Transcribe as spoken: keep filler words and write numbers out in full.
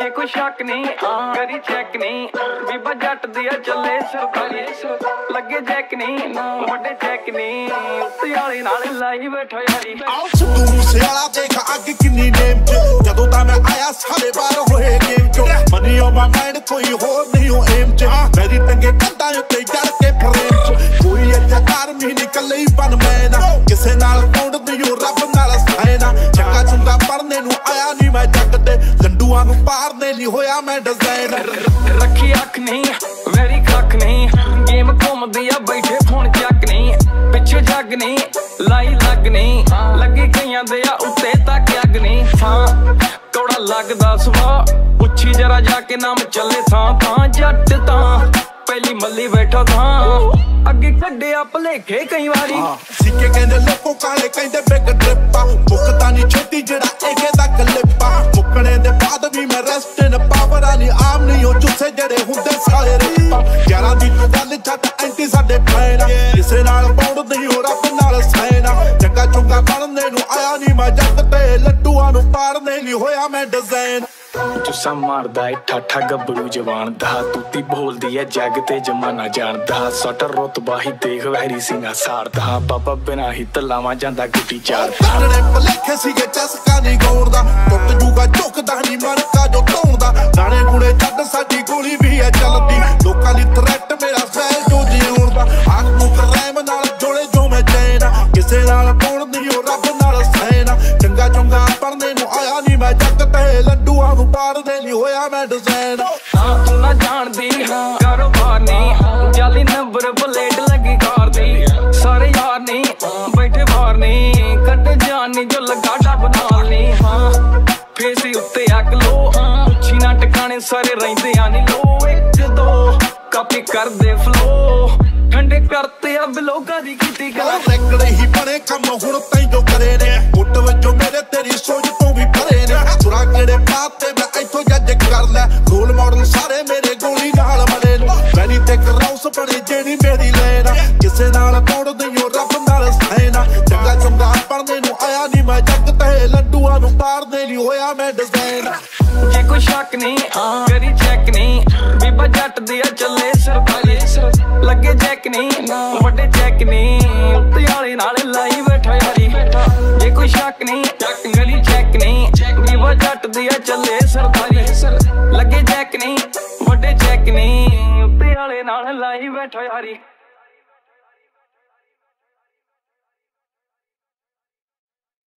जे कोई शक नहीं करी चेक नहीं बीबा जट दिया चले सरकारी लगे चेक नहीं वड्डे चेक नहीं उत्ते वाले नाल लाई बैठो यारी सिद्धू मूसेवाला देख अग किन्नी नेम च जदों दा मैं आया सारे बार होए गेम च मनी ऑन माय माइंड कोई होर नहीं हो एम च मेरी टंगे कंधा उत्ते जड़ के फ्रेम च कोई इत्थे आर्मी नहीं कल्ले ही बन मैं ना किसे नाल पौंड दियो रब नाल साइना चंगा चुंगा पढ़ने नूं आया नहीं मैं जग ते लंडूआं नूं पारने नहीं होया मैं डिजाइन रखी अख नहीं मेरी कख नहीं गेम घूमदी आ बैठे फोन चक नहीं पिछे जग नहीं लाई लग नहीं लगी कईयां दे आ उत्ते तक अग नहीं हां कौड़ा लगदा सुभा पुछी जरा जाके नाम चले थां थां जट तां पहली मल्ली बैठा था अगे कड्डे आ भलेखे कई वारी सिक्के कहंदे लोको काले कहंदे बिग ट्रिपा मुकता नहीं छेती जेड़ा एके दा क्लिपा मुकने दे बाद भी मैं रेस्ट इन पावर आनी आम नहीं हो जुसे जेड़े हुंदे सारे रिपा ग्यारह दी तू गल छट एंटी साडे फैना किसे नाल पौड़ नहीं हो रब नाल सैना चंगा चुंगा बनने नूं आया नहीं मैं जग ते लड्डूआं नूं पारने नहीं होया मैं डिजाइन चुस्सा मारदा है ठाठा गब्बरू जवान दा तूती बोलदी है जग ते जमाना जानदा सट रुतबा ही देख वैरी सिंगा सारदा बाबा बिना ही तलावा जांदा गुटी चारदा सारे भलेखे सीगे चस्का नहीं गौरदा टुट जूगा झुकदा नहीं मरका जो तौंदा दाने गुणे छड्ड साडी गोली भी है चलदी लोकां दी थ्रेट मेरा सैल जो जीउण दा आख मुक रैम नाल जोड़े जो मैं चैना किसे नाल पौण नहीं हो रब नाल सैना चंगा चंगा पढ़ने नूं आया नहीं मैं जग ते लड्डूआं नूं पारदे नहीं होया मैं डिजाइन हां तू ना जानदी कारोबार नहीं जाली नंबर प्लेट लगी कार दी सारे यार नहीं बैठे बाहर नहीं कट जान नहीं जो लगा डब नाल नहीं हां फेसी उत्ते अग लो पुछी ना टकाने सारे रहिंदे आ नहीं लो एक दो कापी कर दे फ्लो ठंडे करते अब लोगा दी कीती गल रेकड़े ही बड़े कम हुण तई जो करे ने मुट वजो मेरे तेरी सोच तो भी परे ने सुरा केड़े पाते मैं इथों जज कर ले रोल मॉडल सारे मेरे गोली नाल मरे मैनी ते कराउस पड़े जेड़ी मेरी लेना किसे नाल पौड़ दियो रब नाल सैना चंगा चंगा पढ़ने नूं आया नहीं मैं जग ते लड्डूआं नूं पारने नहीं होया मैं डिजाइन जे कोई शक नहीं करी चेक नहीं बीबा जट दिया चले सरकारी लगे चेक नहीं वड्डे चेक नहीं उत्ते वाले नाल लाई बैठो यारी जे कोई शक नहीं गली चेक नहीं बीबा जट दिया चले सरकारी लगे चेक नहीं वड्डे चेक नहीं उत्ते वाले नाल लाई बैठो यारी।